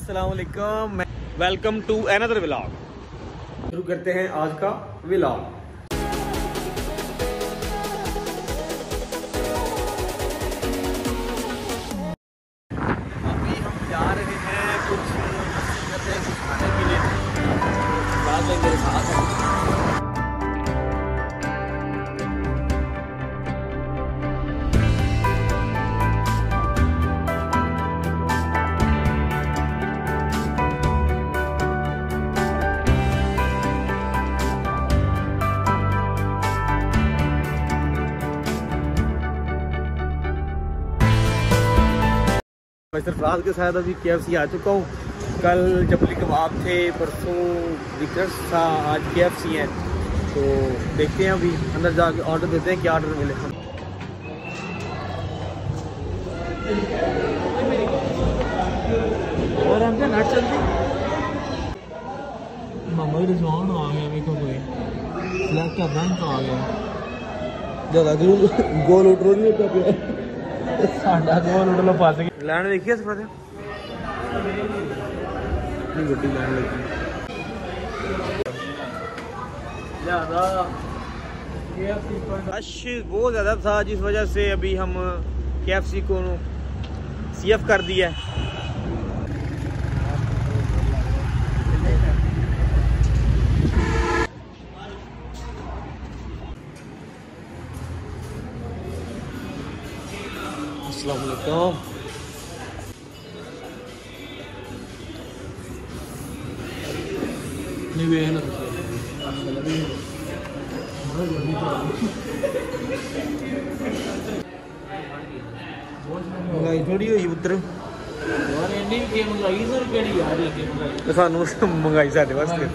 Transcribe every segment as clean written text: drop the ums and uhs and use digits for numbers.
अस्सलाम वालेकुम, welcome to another vlog. शुरू करते हैं आज का व्लॉग। अभी हम जा रहे हैं कुछ खाने पीने, साथ में मेरे साथ हैं। मैं सरफराज के साथ अभी KFC आ चुका हूँ। कल जबली कबाब थे, परसों विकर्स था, आज KFC है। तो देखते हैं, अभी अंदर जाके ऑर्डर देते हैं, क्या ऑर्डर मिले। और हमसे नट चलती मोहम्मद रिजवान आ गया, देखो कोई ब्लैक का बैंक आ गया। ज़्यादा गोल उठ रही है, साडा गोल उठ लो पास लैंड देखिए इस पासे इतनी बड़ी लैंड लगी रश बहुत ज़्यादा था, जिस वजह से अभी हम KFC को CF कर दिया है। अस्सलाम वालेकुम। नहीं वे है ना महंगाई थोड़ी हुई पुत्र, सानू महंगाई साढ़े वास्ते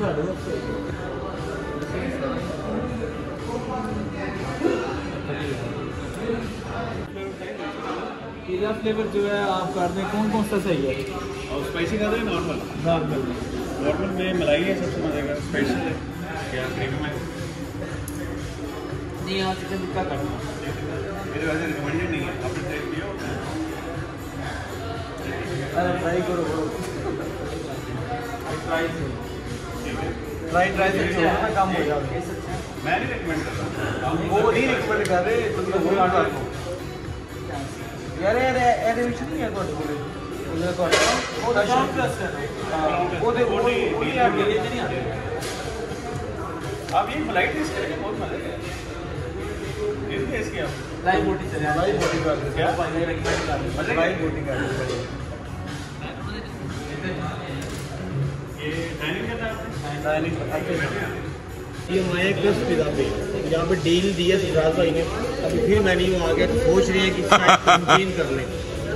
पिज़्ज़ा फ्लेवर जो है आप कर दें, कौन कौन सा सही है? और स्पाइसी कर दें, नॉर्मल में मलाई है सबसे मजे का, स्पाइसी है क्या प्रीमियम है? नहीं आज चिकन टिक्का करना मेरे वैसे रिकमेंडेड नहीं है, आपने ट्राई किया? अरे ट्राई करो ट्राई से छोड़ना काम हो जाएगा। मैं नहीं रिकमेंड करता, वो नहीं रिकमेंड कर रहे तो वो ऑर्डर करो यार। ਇਹਦੇ ਵਿੱਚ ਨਹੀਂ ਹੈ ਤੁਹਾਡੇ ਕੋਲੇ, ਉਹਦਾ ਤੁਹਾਡਾ ਉਹ ਸ਼ਾਮ ਪਲੱਸ ਹੈ ਨਾ, ਉਹਦੇ ਉਹ ਨਹੀਂ ਆ ਗਏ ਜੇ नहीं आते। आप ये मलाई टेस्ट करेंगे, बहुत मजा है। ये टेस्ट किया लाइव बोटी चले, लाइव बोटी कर दो क्या भाई रिकमेंड कर दो, लाइव बोटी कर दो। ये डाइनिंग करना है, डाइनिंग ये हमारे क्रिस्प पिज़्ज़ा पे यहाँ पे डील दी है सरफराज भाई ने। अभी फिर मेन्यू आ गया, तो सोच रहे हैं कि चेंज कर लें।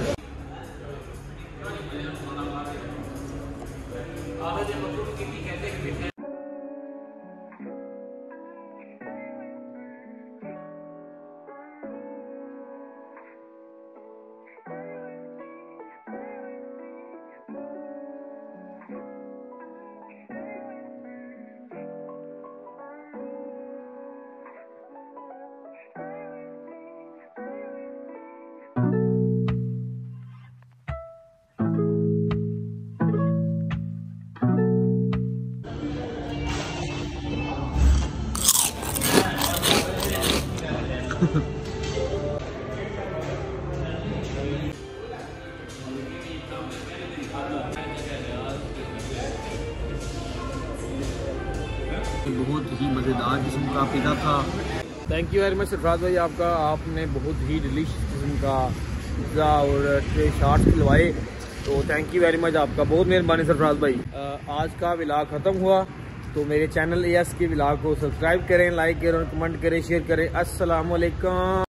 बहुत ही मज़ेदार किस्म का पिज़्ज़ा था। Thank you very much Sarfaraz भाई आपका, आपने बहुत ही डिलीशियस किस्म का पिज़्ज़ा और ट्रे शार्ट्स खिलवाए, तो थैंक यू वेरी मच आपका, बहुत मेहरबानी सरफराज भाई। आज का व्लॉग ख़त्म हुआ, तो मेरे चैनल AS के व्लॉग को सब्सक्राइब करें, लाइक करें, कमेंट करें, शेयर करें। अस्सलाम वालेकुम।